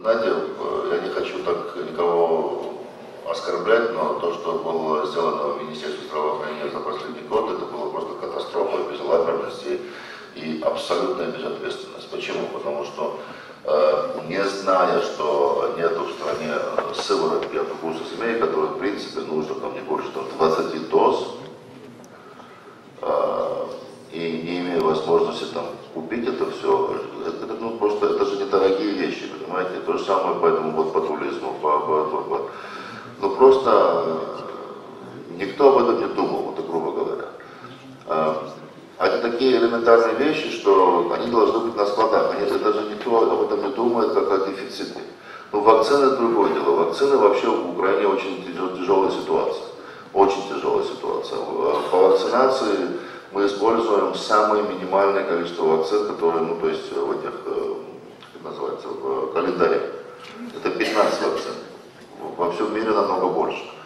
Знаете, я не хочу так никого оскорблять, но то, что было сделано в Министерстве здравоохранения за последний год, это было просто катастрофа, безалаберности и абсолютная безответственность. Почему? Потому что, не зная, что нету в стране сыворотки от укуса змей, которые, в принципе, нужно там не больше 20 доз, и не имея возможности там купить это все, это, ну, просто это же недорогие вещи, понимаете? То же самое по этому вот патрулизму, ну просто никто об этом не думал, вот, грубо говоря. Это такие элементарные вещи, что они должны быть на складах. Даже никто об этом не думает, как о дефиците. Но вакцины это другое дело. Вакцины вообще в Украине очень тяжелая ситуация. Очень тяжелая ситуация. По вакцинации мы используем самое минимальное количество вакцин, которые, ну, то есть в этих, как называется, в календаре. Это 15 вакцин. Во всем мире намного больше.